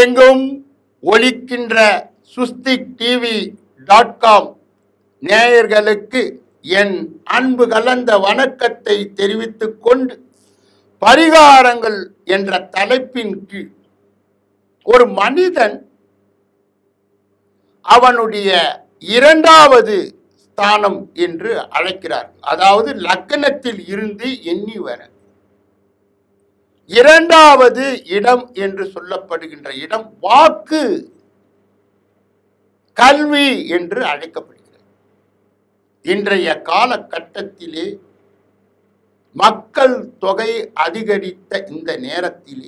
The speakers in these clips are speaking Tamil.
உலகெங்கும் ஒலிக்கின்ற swasthik.com நேயர்களுக்கு என் அன்பு கலந்த வணக்கத்தை தெரிவித்துக் கொண்டு, பரிகாரங்கள் என்ற தலைப்பின் கீழ் ஒரு மனிதன் அவனுடைய இரண்டாவது ஸ்தானம் என்று அழைக்கிறார். அதாவது லக்னத்தில் இருந்து எண்ணி வர இரண்டாவது இடம் என்று சொல்லப்படுகின்ற இடம் வாக்கு, கல்வி என்று அழைக்கப்படுகிறது. இன்றைய காலகட்டத்திலே மக்கள் தொகை அதிகரித்த இந்த நேரத்திலே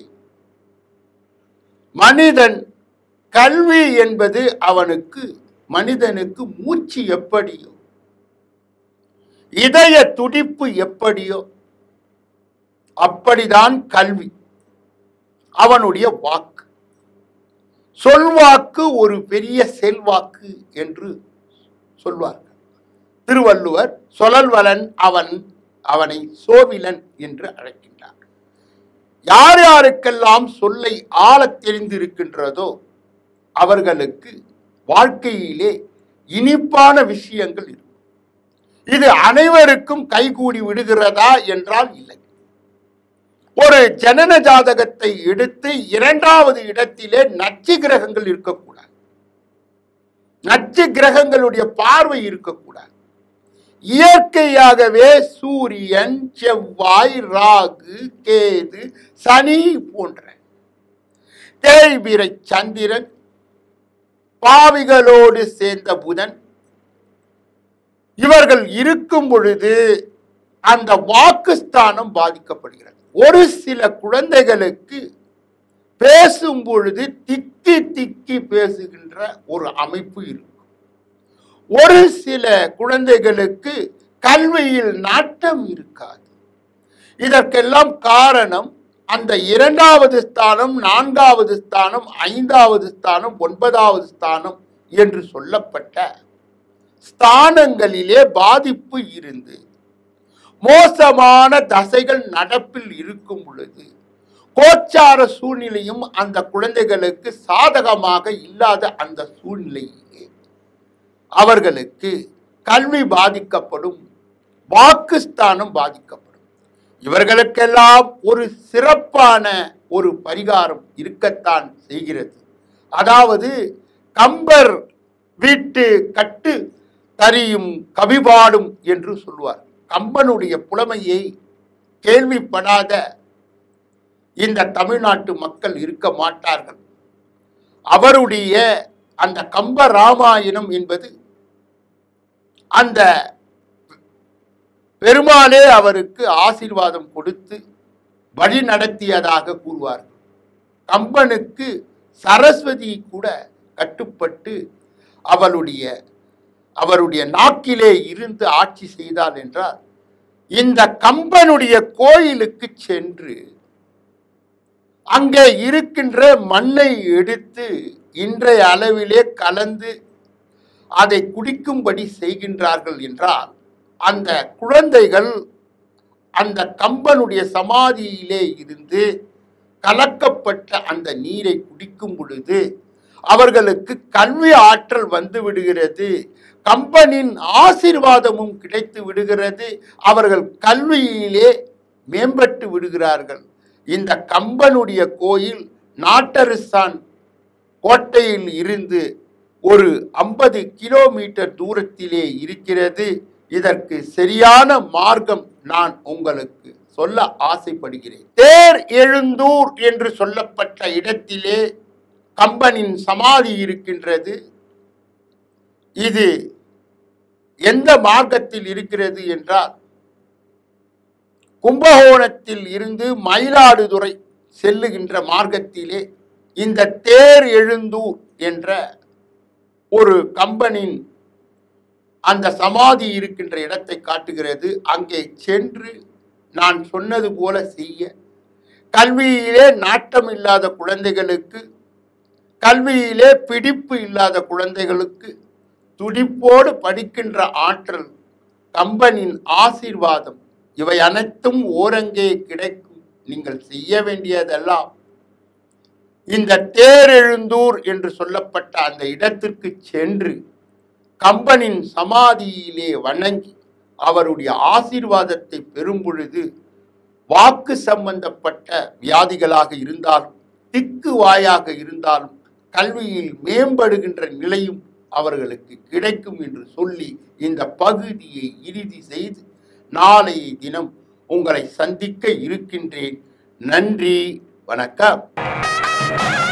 மனிதன் கல்வி என்பது மனிதனுக்கு மூச்சு எப்படியோ, இதய துடிப்பு எப்படியோ அப்படிதான் கல்வி. அவனுடைய வாக்கு, சொல்வாக்கு ஒரு பெரிய செல்வாக்கு என்று சொல்வார்கள். திருவள்ளுவர் சொலல்வலன் அவனை சோவிலன் என்று அழைக்கின்றார். யார் யாருக்கெல்லாம் சொல்லை ஆளத் தெரிந்திருக்கின்றதோ அவர்களுக்கு வாழ்க்கையிலே இனிப்பான விஷயங்கள் இருக்கும். இது அனைவருக்கும் கைகூடி விடுகிறதா என்றால் இல்லை. ஒரு ஜனன ஜாதகத்தை எடுத்து இரண்டாவது இடத்திலே நச்சு கிரகங்கள் இருக்கக்கூடாது, நச்சு கிரகங்களுடைய பார்வை இருக்கக்கூடாது. இயற்கையாகவே சூரியன், செவ்வாய், ராகு, கேது, சனி போன்ற தேய்பிறை சந்திரன், பாவிகளோடு சேர்ந்த புதன், இவர்கள் இருக்கும் பொழுது அந்த வாக்குஸ்தானம் பாதிக்கப்படுகிறது. ஒரு சில குழந்தைகளுக்கு பேசும் பொழுது திக்கி திக்கி பேசுகின்ற ஒரு அமைப்பு இருக்கும். ஒரு சில குழந்தைகளுக்கு கல்வியில் நாட்டம் இருக்காது. இதற்கெல்லாம் காரணம் அந்த இரண்டாவது ஸ்தானம், நான்காவது ஸ்தானம், ஐந்தாவது ஸ்தானம், ஒன்பதாவது ஸ்தானம் என்று சொல்லப்பட்ட ஸ்தானங்களிலே பாதிப்பு இருந்து மோசமான தசைகள் நடப்பில் இருக்கும் பொழுது கோச்சார சூழ்நிலையும் அந்த குழந்தைகளுக்கு சாதகமாக இல்லாத அந்த சூழ்நிலையிலே அவர்களுக்கு கல்வி பாதிக்கப்படும், வாக்குஸ்தானம் பாதிக்கப்படும். இவர்களுக்கெல்லாம் ஒரு சிறப்பான ஒரு பரிகாரம் இருக்கத்தான் செய்கிறது. அதாவது கம்பர் வீட்டு கட்டு தரியும் கவிபாடும் என்று சொல்வார். கம்பனுடைய புலமையை கேள்விப்படாத இந்த தமிழ்நாட்டு மக்கள் இருக்க மாட்டார்கள். அவருடைய அந்த கம்ப ராமாயணம் என்பது அந்த பெருமாளே அவருக்கு ஆசீர்வாதம் கொடுத்து வழி நடத்தியதாக கூறுவார்கள். கம்பனுக்கு சரஸ்வதி கூட கட்டுப்பட்டு அவருடைய நாக்கிலே இருந்து ஆட்சி செய்தாள் என்றால், இந்த கம்பனுடைய கோயிலுக்கு சென்று அங்கே இருக்கின்ற மண்ணை எடுத்து இன்றைய அளவிலே கலந்து அதை குடிக்கும்படி செய்கின்றார்கள் என்றால், அந்த குழந்தைகள் அந்த கம்பனுடைய சமாதியிலே இருந்து கலக்கப்பட்ட அந்த நீரை குடிக்கும் பொழுது அவர்களுக்கு கல்வி ஆற்றல் வந்து விடுகிறது, கம்பனின் ஆசீர்வாதமும் கிடைத்து விடுகிறது, அவர்கள் கல்வியிலே மேம்பட்டு விடுகிறார்கள். இந்த கம்பனுடைய கோயில் நாட்டரசான் கோட்டையில் இருந்து ஒரு 50 கிலோமீட்டர் தூரத்திலே இருக்கிறது. இதற்கு சரியான மார்க்கம் நான் உங்களுக்கு சொல்ல ஆசைப்படுகிறேன். தேர் எழுந்தூர் என்று சொல்லப்பட்ட இடத்திலே கம்பனின் சமாதி இருக்கின்றது. இது எந்த மார்க்கத்தில் இருக்கிறது என்றால், கும்பகோணத்தில் இருந்து மயிலாடுதுறை செல்லுகின்ற மார்க்கத்திலே இந்த தேர் எழுந்தூர் என்ற ஒரு கம்பனின் அந்த சமாதி இருக்கின்ற இடத்தை காட்டுகிறது. அங்கே சென்று நான் சொன்னது போல செய்ய, கல்வியிலே நாட்டம் இல்லாத குழந்தைகளுக்கு, கல்வியிலே பிடிப்பு இல்லாத குழந்தைகளுக்கு துடிப்போடு படிக்கின்ற ஆற்றல், கம்பனின் ஆசீர்வாதம், இவை அனைத்தும் ஓரங்கே கிடைக்கும். நீங்கள் செய்ய வேண்டியதெல்லாம் இந்த தேரெழுந்தூர் என்று சொல்லப்பட்ட அந்த இடத்திற்கு சென்று கம்பனின் சமாதியிலே வணங்கி அவருடைய ஆசீர்வாதத்தை பெறும் பொழுது வாக்கு சம்பந்தப்பட்ட வியாதிகளாக இருந்தாலும் திக்கு வாயாக இருந்தாலும் கல்வியில் மேம்படுகின்ற நிலையும் அவர்களுக்கு கிடைக்கும் என்று சொல்லி இந்த பகுதியை இறுதி செய்து நாளைய தினம் உங்களை சந்திக்க இருக்கின்றேன். நன்றி, வணக்கம்.